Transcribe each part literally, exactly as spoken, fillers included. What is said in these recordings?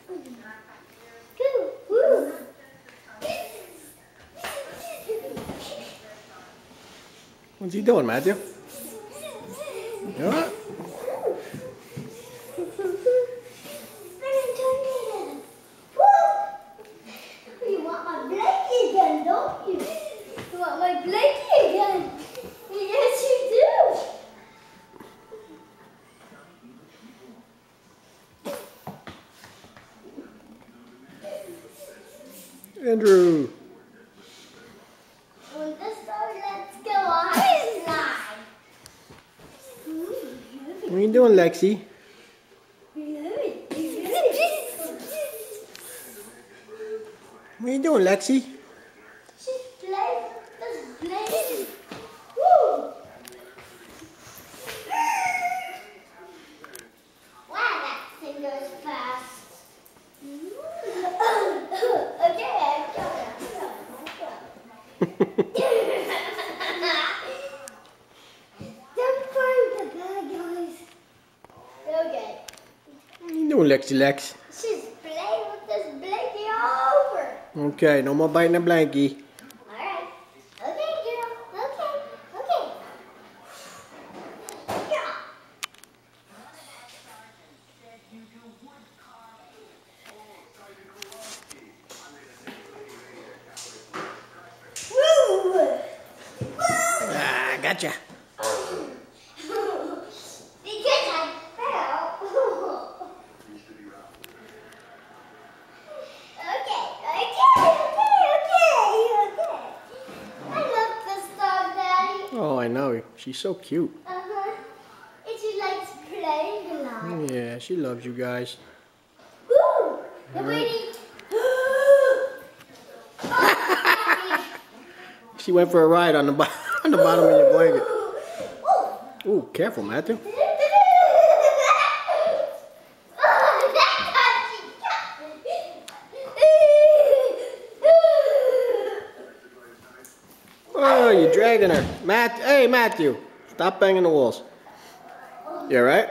What's he doing, Matthew? You all right? You want my blankie again, don't you? You want my blankie again? Yes, you do. Andrew. With this dog, let's go on a slide. What are you doing, Lexi? What are you doing, Lexi? She's playing with this blade. Woo! Wow, that thing goes fast. Okay, I'm going, I'm going, I'm going. Don't find the bad guys. Okay. What are you doing, Lexi Lex? She's playing with this blankie all over. Okay, no more biting the blankie. Alright. Okay, girl. Okay. Okay. Yeah. Woo! Ah, gotcha. Because I fell. Okay, okay, okay, okay, okay. I love this dog, Daddy. Oh, I know. She's so cute. Uh-huh. And she likes playing a lot. Yeah, she loves you guys. Woo! The Alright. waiting. Oh, Daddy. She went for a ride on the, bo on the bottom of your blanket. Oh. Ooh, careful, Matthew. Oh, you're dragging her. Matt, hey, Matthew. Stop banging the walls. You alright?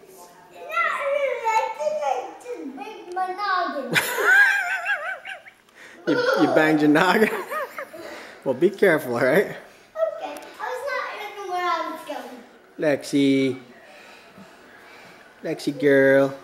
you, you banged your noggin? Well, be careful, alright? Okay, I was not looking where I was going. Lexi. Lexi girl.